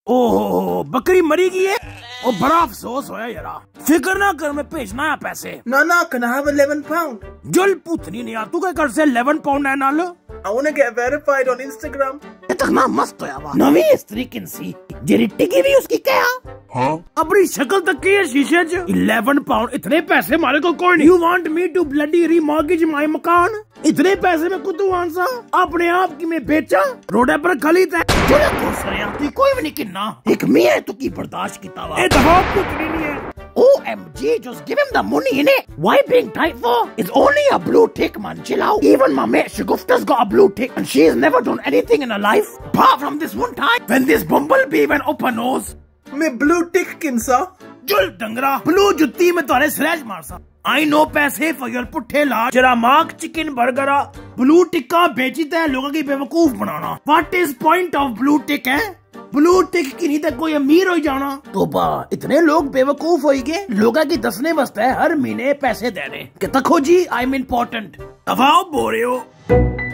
ओहो बकरी मरी गई है। ओ बड़ा अफसोस होया यारा। फिक्र ना कर, मैं भेजना है पैसे। No, can I have 11 pound? जल पुतनी नहीं यार, तू क्या कर से 11 पाउंड है नाल। I want to get verified on Instagram. इतना मस्त होया वा नवी स्त्री किनसी जेरी टिकी भी उसकी क्या। हाँ अपनी शक्ल तक की है शीशे च। 11 पाउंड इतने पैसे हमारे को कोई नहीं। You want me to bloody remortgage my मकान? इतने पैसे में कुछ आंसा अपने आप की मैं बेचा रोडे पर खली थे कोई भी नहीं किन्ना एक मैं तो की बर्दाश्त की तावा ए दफा कुछ नहीं है। OMG, just give him the money, innit? Why being tight for? It's only a blue tick, man. Chill out. Even my mate Shagufta's got a blue tick, and she's never done anything in her life apart from this one time when this bumblebee went up her nose. मैं blue tick किनसा? जुल डंगरा blue जुत्ती में तोरे slash मारसा। I know पैसे for your पुट्ठे लाज। जरा मार्क चिकन बर्गरा ब्लू टिक्का बेचता है लोगों की बेवकूफ बनाना। What is point of blue tick है? ब्लू टिक की नहीं तक कोई अमीर हो जाना। तो बा इतने लोग बेवकूफ हो गए लोगों की दसने वास्ते हर महीने पैसे देने कि तको जी आई एम इम्पोर्टेंट। दफाओ बोल रहे हो।